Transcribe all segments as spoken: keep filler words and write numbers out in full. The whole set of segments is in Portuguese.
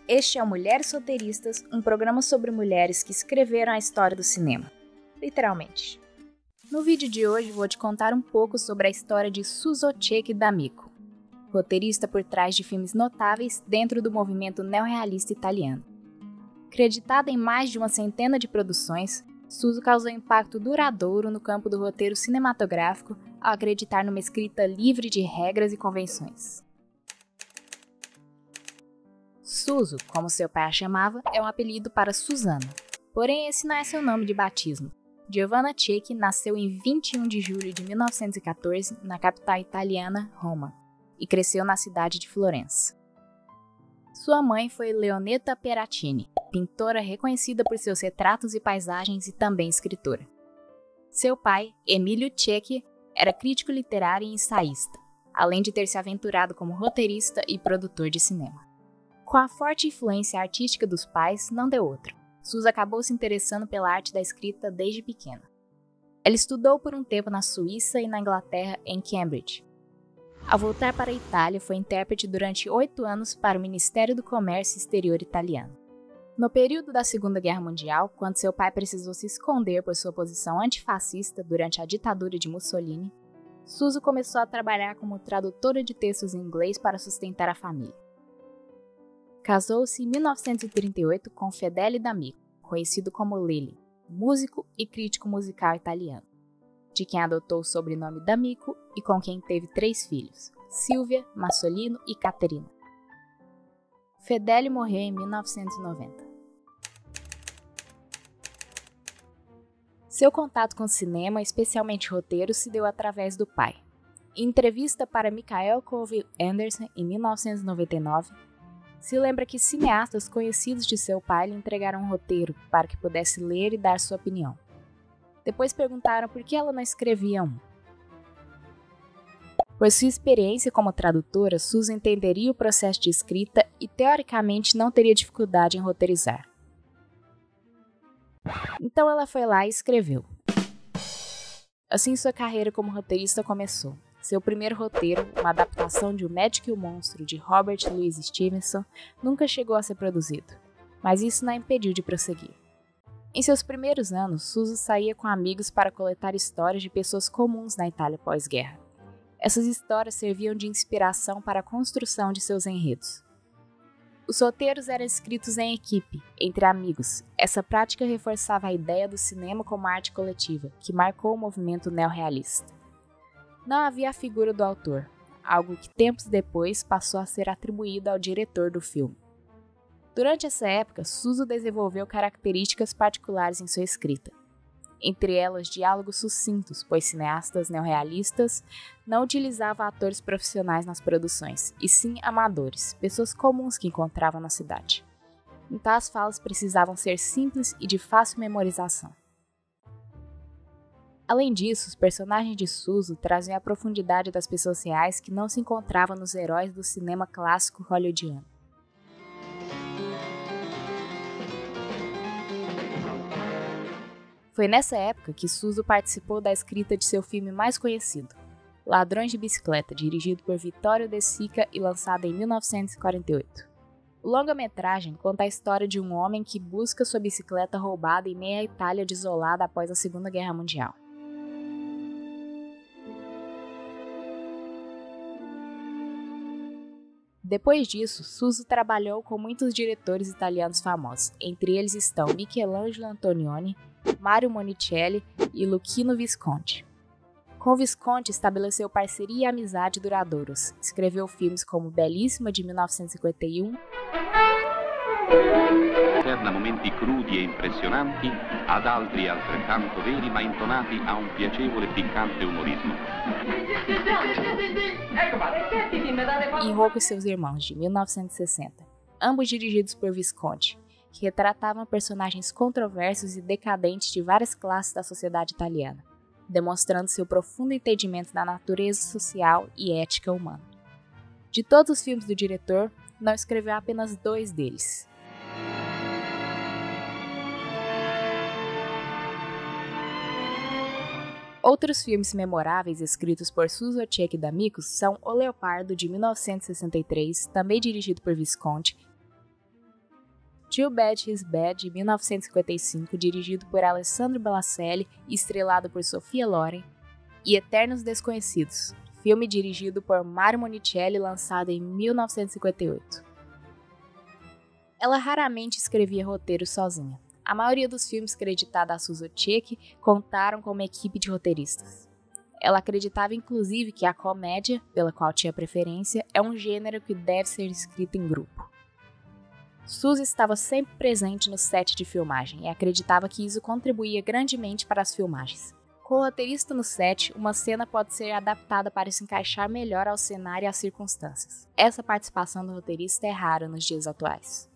Este é o Mulheres Roteiristas, um programa sobre mulheres que escreveram a história do cinema. Literalmente. No vídeo de hoje vou te contar um pouco sobre a história de Suso Cecchi D'Amico, roteirista por trás de filmes notáveis dentro do movimento neorrealista italiano. Creditada em mais de uma centena de produções, Suso causou impacto duradouro no campo do roteiro cinematográfico ao acreditar numa escrita livre de regras e convenções. Suso, como seu pai a chamava, é um apelido para Susana. Porém, esse não é seu nome de batismo. Giovanna Cecchi nasceu em vinte e um de julho de mil novecentos e quatorze, na capital italiana, Roma, e cresceu na cidade de Florença. Sua mãe foi Leonetta Peratini, pintora reconhecida por seus retratos e paisagens e também escritora. Seu pai, Emilio Cecchi, era crítico literário e ensaísta, além de ter se aventurado como roteirista e produtor de cinema. Com a forte influência artística dos pais, não deu outra. Suso acabou se interessando pela arte da escrita desde pequena. Ela estudou por um tempo na Suíça e na Inglaterra, em Cambridge. Ao voltar para a Itália, foi intérprete durante oito anos para o Ministério do Comércio Exterior italiano. No período da Segunda Guerra Mundial, quando seu pai precisou se esconder por sua posição antifascista durante a ditadura de Mussolini, Suso começou a trabalhar como tradutora de textos em inglês para sustentar a família. Casou-se em mil novecentos e trinta e oito com Fedele D'Amico, conhecido como Lelli, músico e crítico musical italiano, de quem adotou o sobrenome D'Amico e com quem teve três filhos, Silvia, Massolino e Caterina. Fedele morreu em mil novecentos e noventa. Seu contato com o cinema, especialmente roteiro, se deu através do pai. Em entrevista para Michael Colville Anderson, em mil novecentos e noventa e nove, se lembra que cineastas conhecidos de seu pai lhe entregaram um roteiro para que pudesse ler e dar sua opinião. Depois perguntaram por que ela não escrevia um. Por sua experiência como tradutora, Suso entenderia o processo de escrita e, teoricamente, não teria dificuldade em roteirizar. Então ela foi lá e escreveu. Assim sua carreira como roteirista começou. Seu primeiro roteiro, uma adaptação de O Médico e o Monstro, de Robert Louis Stevenson, nunca chegou a ser produzido, mas isso não a impediu de prosseguir. Em seus primeiros anos, Suso saía com amigos para coletar histórias de pessoas comuns na Itália pós-guerra. Essas histórias serviam de inspiração para a construção de seus enredos. Os roteiros eram escritos em equipe, entre amigos. Essa prática reforçava a ideia do cinema como arte coletiva, que marcou o movimento neorrealista. Não havia a figura do autor, algo que tempos depois passou a ser atribuído ao diretor do filme. Durante essa época, Suso desenvolveu características particulares em sua escrita. Entre elas, diálogos sucintos, pois cineastas neorrealistas não utilizavam atores profissionais nas produções, e sim amadores, pessoas comuns que encontravam na cidade. Então as falas precisavam ser simples e de fácil memorização. Além disso, os personagens de Suso traziam a profundidade das pessoas reais que não se encontravam nos heróis do cinema clássico hollywoodiano. Foi nessa época que Suso participou da escrita de seu filme mais conhecido, Ladrões de Bicicleta, dirigido por Vittorio De Sica e lançado em mil novecentos e quarenta e oito. O longa-metragem conta a história de um homem que busca sua bicicleta roubada em meio à Itália desolada após a Segunda Guerra Mundial. Depois disso, Suso trabalhou com muitos diretores italianos famosos, entre eles estão Michelangelo Antonioni, Mario Monicelli e Luchino Visconti. Com Visconti estabeleceu parceria e amizade duradouros, escreveu filmes como Bellissima, de mil novecentos e cinquenta e um, Alterna momenti crudi e impressionanti ad altri altrettanto veri ma intonati a un piacevole e piccante umorismo. e Rocco e seus irmãos, de mil novecentos e sessenta, ambos dirigidos por Visconti, que retratavam personagens controversos e decadentes de várias classes da sociedade italiana, demonstrando seu profundo entendimento da natureza social e ética humana. De todos os filmes do diretor, não escreveu apenas dois deles. Outros filmes memoráveis escritos por Suso Cecchi D'Amico são O Leopardo, de mil novecentos e sessenta e três, também dirigido por Visconti, Too Bad He's Bad, de mil novecentos e cinquenta e cinco, dirigido por Alessandro Balacelli e estrelado por Sophia Loren, e Eternos Desconhecidos, filme dirigido por Mario Monicelli, lançado em mil novecentos e cinquenta e oito. Ela raramente escrevia roteiros sozinha. A maioria dos filmes creditados a Susan Ochecki contaram com uma equipe de roteiristas. Ela acreditava inclusive que a comédia, pela qual tinha preferência, é um gênero que deve ser escrito em grupo. Suzy estava sempre presente no set de filmagem e acreditava que isso contribuía grandemente para as filmagens. Com o roteirista no set, uma cena pode ser adaptada para se encaixar melhor ao cenário e às circunstâncias. Essa participação do roteirista é rara nos dias atuais.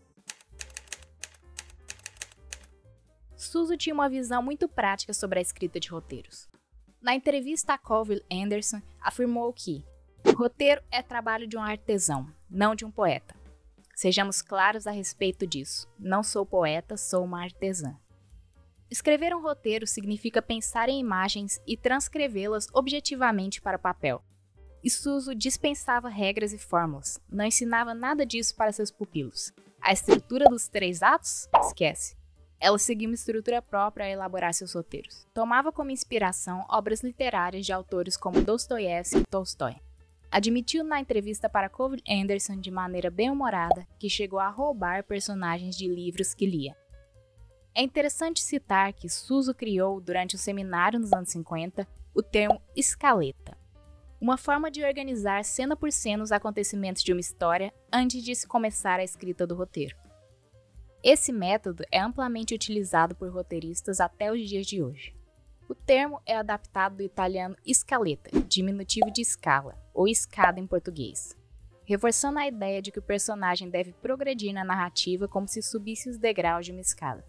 Suzy tinha uma visão muito prática sobre a escrita de roteiros. Na entrevista a Colville Anderson, afirmou que roteiro é trabalho de um artesão, não de um poeta. Sejamos claros a respeito disso. Não sou poeta, sou uma artesã. Escrever um roteiro significa pensar em imagens e transcrevê-las objetivamente para o papel. E Suzy dispensava regras e fórmulas, não ensinava nada disso para seus pupilos. A estrutura dos três atos? Esquece. Ela seguia uma estrutura própria a elaborar seus roteiros. Tomava como inspiração obras literárias de autores como Dostoiévski e Tolstói. Admitiu na entrevista para Colville Anderson de maneira bem-humorada que chegou a roubar personagens de livros que lia. É interessante citar que Suzy criou, durante um seminário nos anos cinquenta, o termo escaleta, uma forma de organizar cena por cena os acontecimentos de uma história antes de se começar a escrita do roteiro. Esse método é amplamente utilizado por roteiristas até os dias de hoje. O termo é adaptado do italiano scaletta, diminutivo de escala, ou escada em português, reforçando a ideia de que o personagem deve progredir na narrativa como se subisse os degraus de uma escada.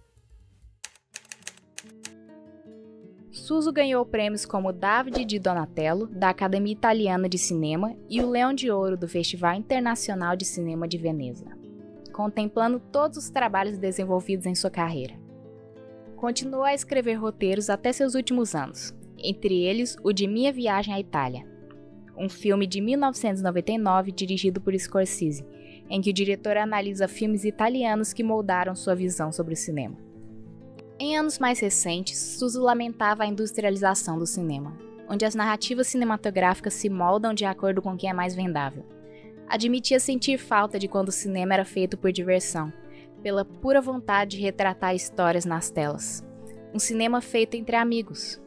Suzy ganhou prêmios como o Davide di Donatello, da Academia Italiana de Cinema, e o Leão de Ouro do Festival Internacional de Cinema de Veneza, contemplando todos os trabalhos desenvolvidos em sua carreira. Continuou a escrever roteiros até seus últimos anos, entre eles o de Minha Viagem à Itália, um filme de mil novecentos e noventa e nove dirigido por Scorsese, em que o diretor analisa filmes italianos que moldaram sua visão sobre o cinema. Em anos mais recentes, Suzy lamentava a industrialização do cinema, onde as narrativas cinematográficas se moldam de acordo com quem é mais vendável. Admitia sentir falta de quando o cinema era feito por diversão, pela pura vontade de retratar histórias nas telas. Um cinema feito entre amigos.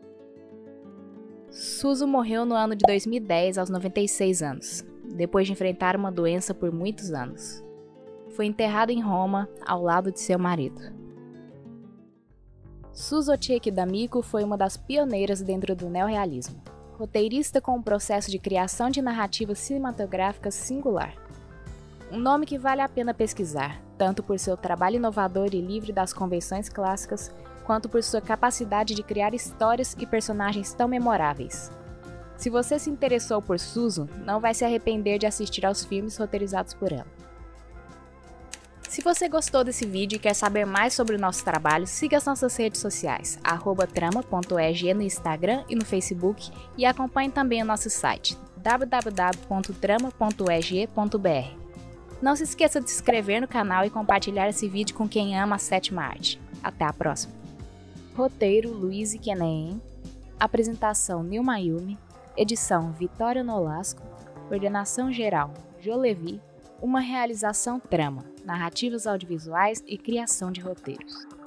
Suzy morreu no ano de dois mil e dez, aos noventa e seis anos, depois de enfrentar uma doença por muitos anos. Foi enterrada em Roma, ao lado de seu marido. Suzy Ochecki D'Amico foi uma das pioneiras dentro do neorrealismo, roteirista com um processo de criação de narrativas cinematográficas singular. Um nome que vale a pena pesquisar, tanto por seu trabalho inovador e livre das convenções clássicas, quanto por sua capacidade de criar histórias e personagens tão memoráveis. Se você se interessou por Suzy, não vai se arrepender de assistir aos filmes roteirizados por ela. Se você gostou desse vídeo e quer saber mais sobre o nosso trabalho, siga as nossas redes sociais, arroba trama ponto e g no Instagram e no Facebook, e acompanhe também o nosso site, w w w ponto trama ponto e g ponto b r. Não se esqueça de se inscrever no canal e compartilhar esse vídeo com quem ama a sétima arte. Até a próxima! Roteiro Luiz Kenem, apresentação Nilma Yumi, edição Vitória Nolasco, coordenação geral Jolevi, uma realização Trama, narrativas audiovisuais e criação de roteiros.